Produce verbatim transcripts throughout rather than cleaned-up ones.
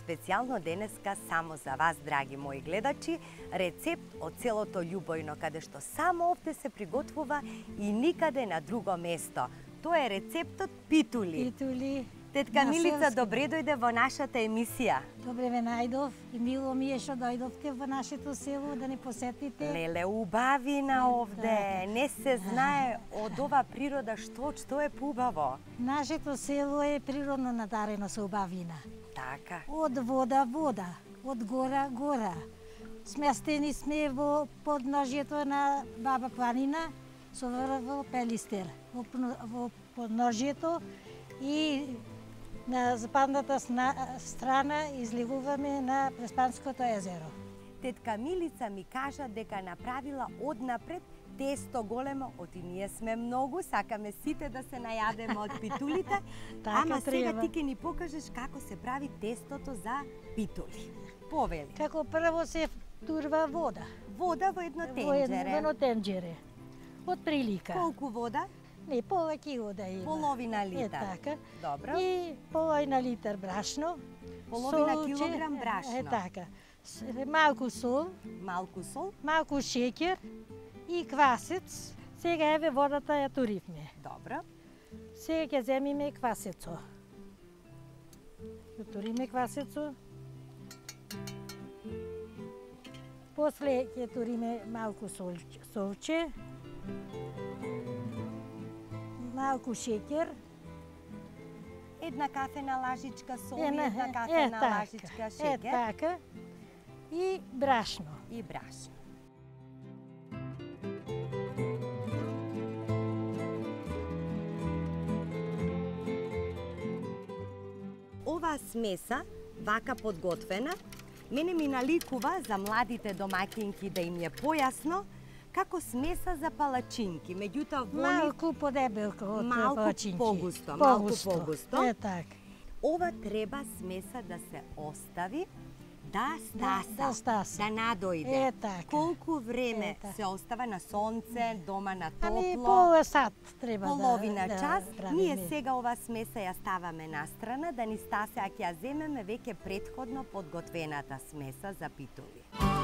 специјално денеска само за вас, драги мои гледачи, рецепт од селото Љубојно, каде што само овде се приготвува и никаде на друго место. Тоа е рецептот питули. Питули. Тетка Милица, добре дојде во нашата емисија. Добре ве најдов и мило ми е што дојдовте во нашето село да не посетите. Леле, убавина овде. Не се знае од ова природа што што е поубаво. Нашето село е природно надарено со убавина. Така. Од вода вода, од гора гора. Сместени сме во подножјето на Баба планина со врво Пелистер. Во, во подножјето и на западната страна излегуваме на Преспанското езеро. Тетка Милица ми кажа дека направила однапред тесто големо, оти ние сме многу, сакаме сите да се најадеме од питулите, ама сега ти ќе ни покажеш како се прави тестото за питули. Повели. Како прво се турва вода. Вода во едно тенџере. Во едно тенџере. Од прилика. Колку вода? Не, повеќе вода има. Половина литар. Е така. Добро. И половина литар брашно. Половина солче, килограм брашно. Е така. Малку сол. Малку сол. Малку шеќер и квасец. Сега еве водата ја туривме. Добро. Сега ќе земиме квасецо. Ја туриме квасецо. После ќе туриме малку солче. солче. Малку шеќер. Една кафена лажичка сол, Една, една е, кафена така, лажичка Е шеќер така. И брашно. и брашно. Оваа смеса, вака подготвена, мене ми наликува за младите домаќинки да им е појасно, како смеса за палачинки. Меѓутоа, во Малку подебелко од малку палачинки. погусто, малку погусто. Е така. Ова треба смеса да се остави да стаса, Да, да стаса. да надојде. Е така. Колку време Е така. се остава на сонце, дома на топло? Ами пола сат треба Половина да, час. да Ние правиме. сега ова смеса ја ставаме на страна да ни стасе, а ќе ја земеме веќе претходно подготвената смеса за питули.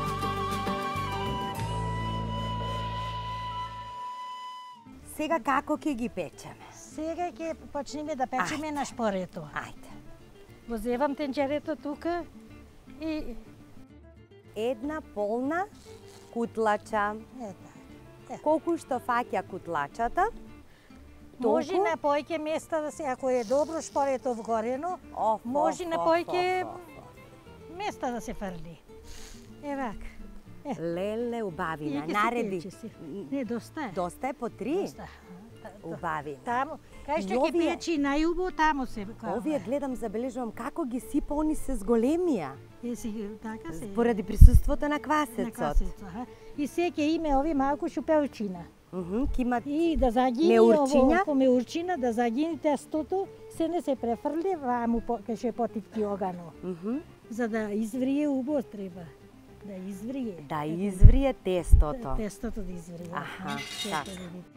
Сега како ќе ги печеме? Сега ќе почнеме да печеме Ајде. на шпорето. Ајде. Го зевам тенџерето тука и Една полна кутлача. е така. Колку што фаќа кутлачата, Може толку- на појќе места да се, ако е добро шпорето вгорено, Оф, може оф, на оф, појќе оф, оф. места да се фрли. Е вака. Леле, И убавина. ќе се Нареди. пече се. Не, доста е. Доста е по три. Доста. Убавина. Таму, кај што И ќе овие- печи најубаво, таму се. Овие гледам, забележувам како ги сипа, они се зголемија. Е, си, така се. Поради присуството на На квасецот. квасецот, аха. И се ќе име ови малку шупелчина. Мгм, ки има И да загини Меурчиња? ово, меурчина, да загини тестото, се не се префрли, ваму по- ке ше потивки огано. мгм, За да изврие убаво треба. Да изврие. да изврие тестото. Тестото да изврие. Аха, Се така. ќе да види.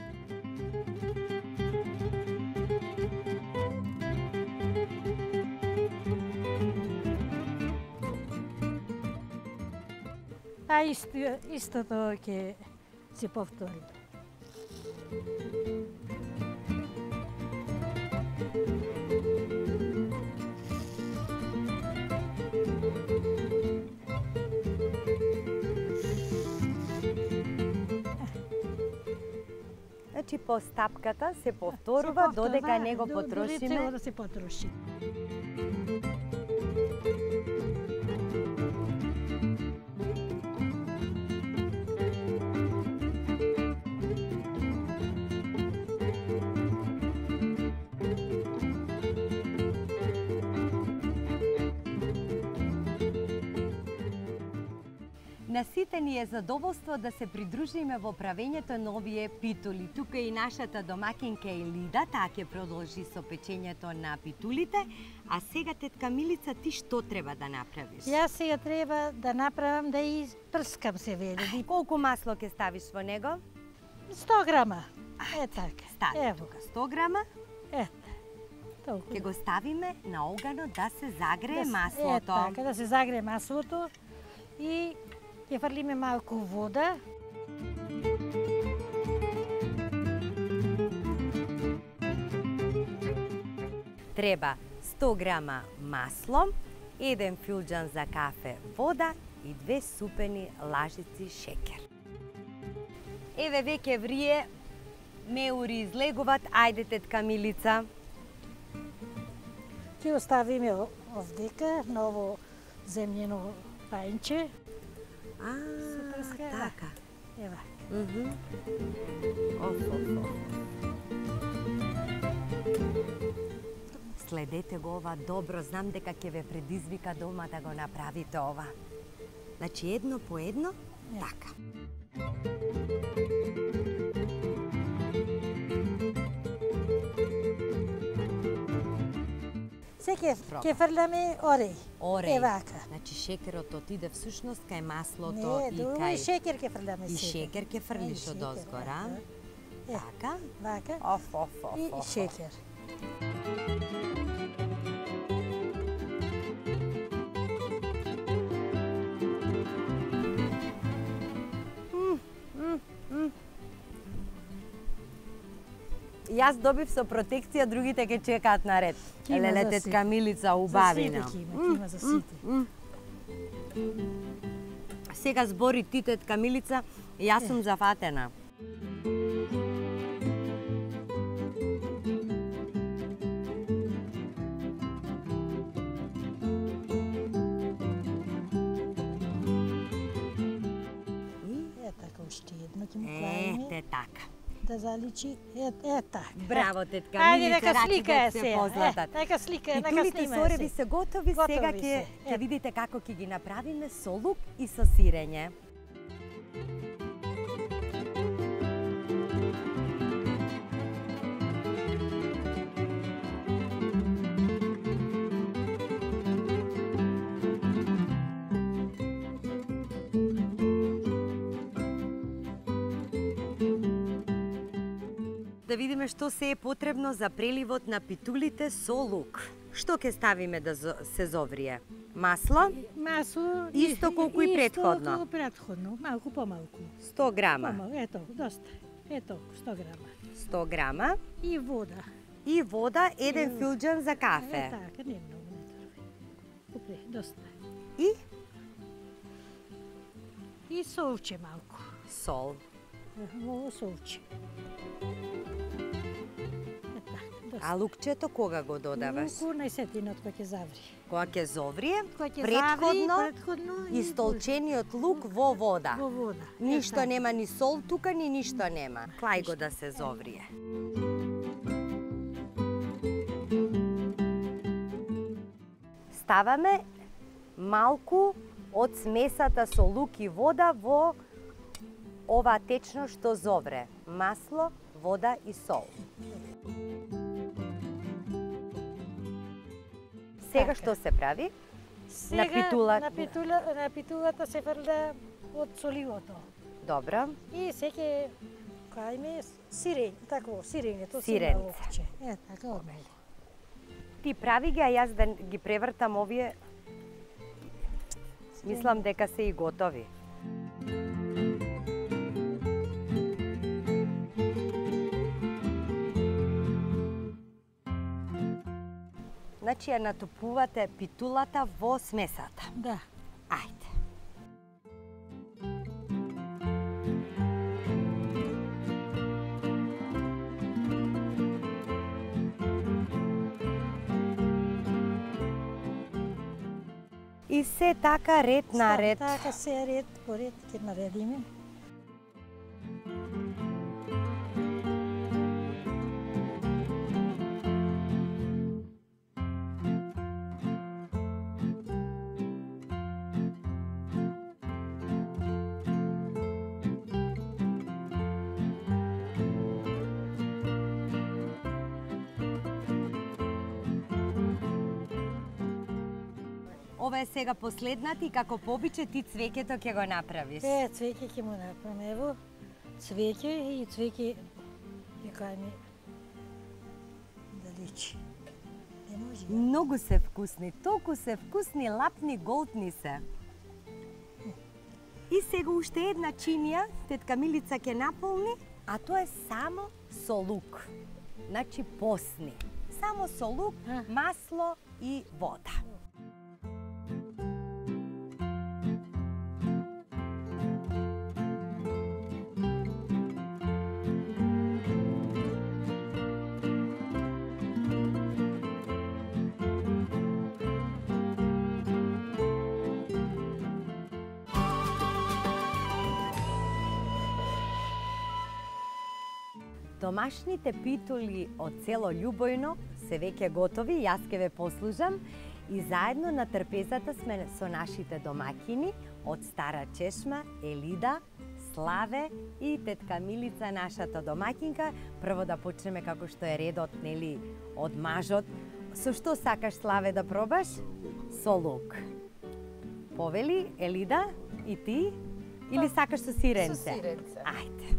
А исто, истото ќе се повтори. Значи постапката се повторува Се повтора, додека не го до- потрошиме. Додека цело да се потроши. На сите ни е задоволство да се придружиме во правењето на овие питули. Тука и нашата домакинка Елида, таа ќе продолжи со печењето на питулите. А сега, тетка Милица, ти што треба да направиш? Јас сега треба да направам да испрскам се вели. И колку масло ќе ставиш во него? сто грама. Е така. Стави Ево. тука сто грама. Е. То Ќе го ставиме на оганот да се загрее Да се- маслото. Е, така, да се загрее маслото и ќе фрлиме малку вода. Треба сто грама масло, еден филџан за кафе вода и две супени лажици шекер. Еве веќе врие, меури излегуваат, ајде тетка Милица. Ќе оставиме овдека на ово земјено пајнче. А, прска, така. Ева. Мгм. Оф, оф, оф. Следете го ова добро, знам дека ќе ве предизвика дома да го направите ова. Значи едно по едно, така. Се ќе ќе фрляме ореј. Ореј. Е вака. Значи шекерот отиде всушност кај маслото Не, и дури кај... шекер ќе фрляме И сега. шекер ќе фрлиш Е, од шекер, озгор, а? Е, Така? Вака. Оф, оф, оф, И оф. шекер. Јас добив со протекција, другите ќе чекаат на ред. Ќе има Леле, за тетка сите. Милица, убавина. За сите ќе има, ќе има за сите. Сега збори ти, тетка Милица, јас сум зафатена. Е така уште едно ќе му Ете клавиме така. да заличи. Е, е така. Браво, тетка Ајде, Милица, нека слика рачите е се се. позлатат. Е, нека слика е, нека Питулите снима сореви се. се готови, Готови сега ќе се. ќе Е. видите како ќе ги направиме со лук и со сирење. Да видиме што се е потребно за преливот на питулите со лук. Што ќе ставиме да зо- се зоврие? Масло, Масло Исто колку и претходно. Исто колку претходно, малку помалку. сто грама, Помалку, ето, доста. Ето, сто грама. сто грама И вода. и вода, еден И- филџан за Е кафе. така, не многу, не треба. Купре, доста. И И солче малку. сол. Ово солче. Е така, доста. А лукчето кога го додаваш? Луку најсетинот кој ќе заври. Кога ќе зоврие, Кој ќе претходно заври, претходно истолчениот лук во вода. во вода. Е Ништо така. нема, ни сол тука, ни ништо нема. Клај го да се зоврие. Ставаме малку од смесата со лук и вода во ова течно што зовре. Масло, вода и сол. Сега Така. што се прави? Сега, питула- на, питула, на питулата се фрля од соливото. Добро. И се ќе кајме сирење, тако, сирењето Сиренце. ловче. Е, така одмеле. Ти прави ги, а јас да ги превртам овие. Мислам дека се и готови. Значи ја натопувате питулата во смесата. Да. Ајде. И се така ред на ред. Така се ред по ред ќе наредиме. Ова е сега последната и како побиче ти цвеќето ќе го направиш. Е, цвеќе ќе му направиме, ево, цвеќе и цвеќе ќе кајме да личи. Многу се вкусни, толку се вкусни, лапни, голтни се. И сега уште една чинија, тетка Милица ќе наполни, а тоа е само со лук. Значи посни. Само со лук, масло и вода. Домашните питули од село Љубојно се веќе готови, јас ќе ве послужам и заедно на трпезата сме со нашите домаќини од Стара Чешма, Елида, Славе и тетка Милица, нашата домаќинка. Прво да почнеме како што е редот, нели, од мажот. Со што сакаш, Славе, да пробаш? Со лук. Повели, Елида, и ти? Или сакаш со сиренце? Со сиренце. Ајде.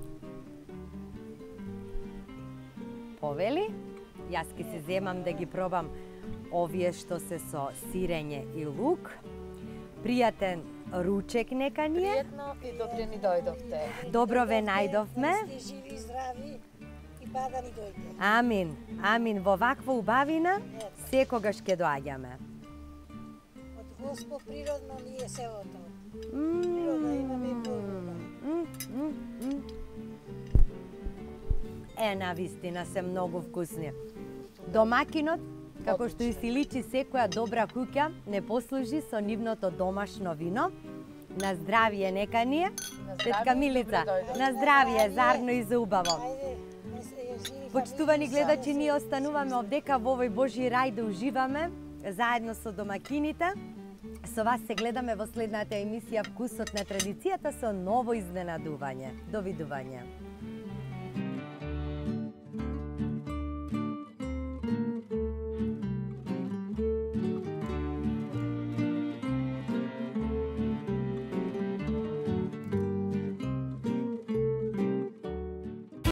Повели, јас ќе се земам да ги пробам овие што се со сирење и лук. Пријатен ручек нека ни е. Пријатно и добре ни дојдовте. Добро ве најдовме. Сте живи, здрави и па да ни дојде. Амин, амин. Во ваква убавина секогаш ќе доаѓаме. Од Господ природно ни е селото. Природа имаме Бога. Е, навистина се многу вкусни. Домакинот, како што и си личи секоја добра куќа, не послужи со нивното домашно вино. На здравие нека ни е. Тетка Милица, на здравие, зарно и за убаво. Почитувани гледачи, ние остануваме овдека во овој Божи рај да уживаме заедно со домакините. Со вас се гледаме во следната емисија Вкусот на традицијата со ново изненадување. Довидување.